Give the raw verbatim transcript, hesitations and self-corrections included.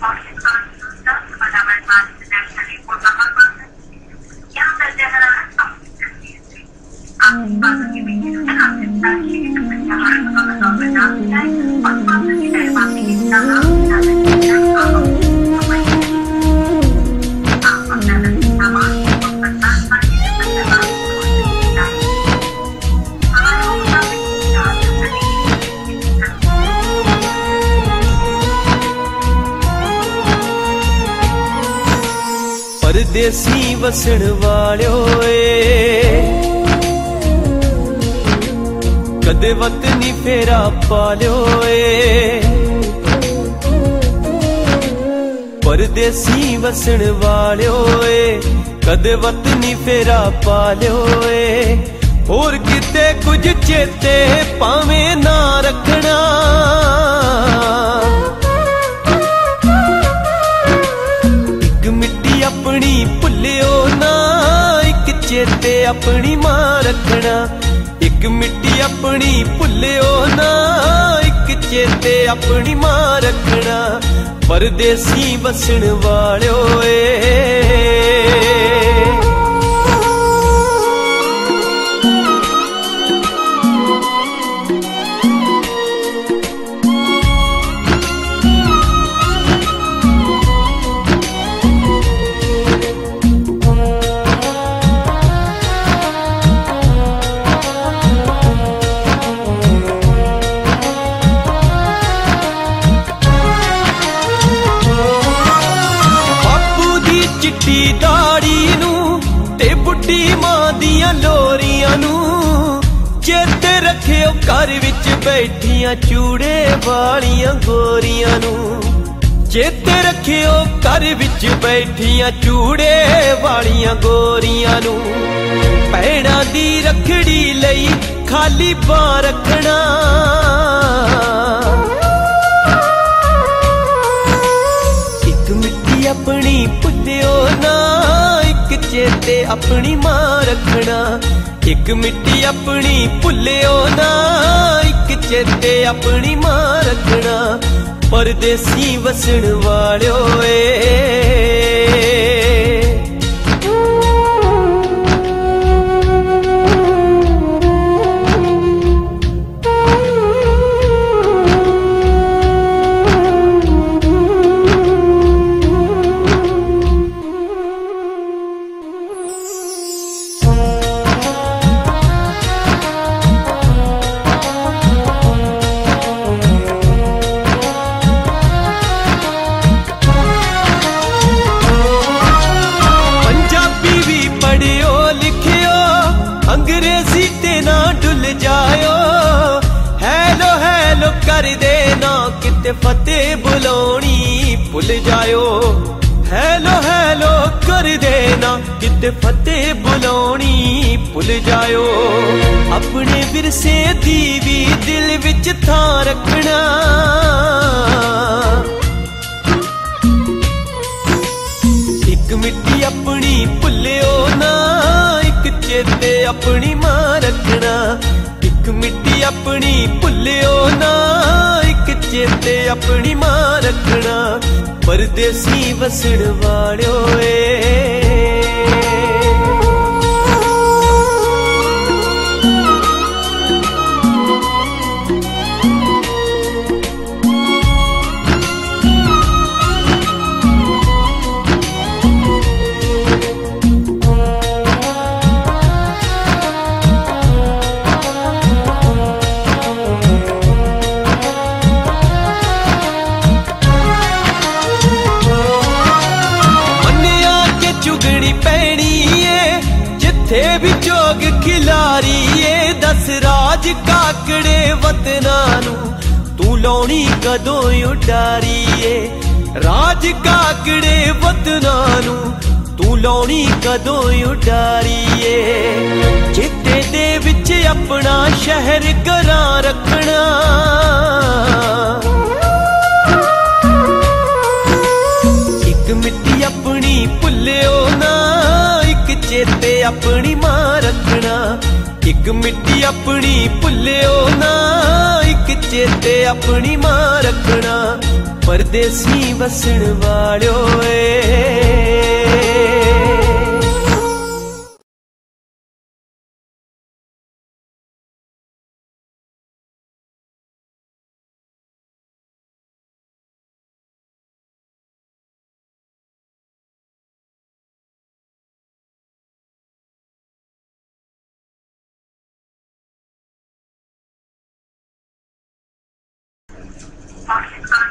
परदेसी वसण वालियो कदे वतनी फेरा पालियो परदेसी वसण वालियो कदे वतनी फेरा पालियो होर किते कुछ चेते पावे ना रखना अपनी भुलियो ना एक चेते अपनी मां रखना एक मिट्टी अपनी भुलियो ना एक चेते अपनी मां रखना परदेसी वसण वालियो चिट्टी दाड़ी नू ते बुड्ढी मां दियां लोरियां नू चेते रखियो घर विच बैठियां चूड़े वालियां गोरियां नू चेते रखियो घर विच बैठियां चूड़े वालियां गोरियां नू भैणां दी रखड़ी लई खाली बां रखना एक मिट्टी अपनी भुलियो ना एक चेते अपनी मां रखना एक मिट्टी अपनी भुलियो ना एक चेते अपनी मां रखना परदेसी वसण वालियो अंग्रेजी ते ना डुल जायो हैलो हैलो कर देना किते फतेह बुलानी भुल जायो हैलो हैलो कर देना किते फतेह बुलानी भुल जायो अपने विरसे दी भी दिल विच थां रखना एक मिट्टी अपनी भुलियो ना चेते अपनी मां रखना एक मिट्टी अपनी भुलियो ना एक चेते अपनी मां रखना परदेसी वसण वालियो जिथे भी जोग खिलारी दस राज काकड़े वतना नू तू लौनी कदों उडारी राज काकड़े वतना नू तू लौनी कदों उडारी चिट्टे दे विच अपना शहर घरां रखना एक मिट्टी अपनी भुलियो ना चेते अपनी मां रखना एक मिट्टी अपनी भुलियो ना एक चेते चेते अपनी मां रखना, परदेसी बसन वालो ए। पाकिस्तान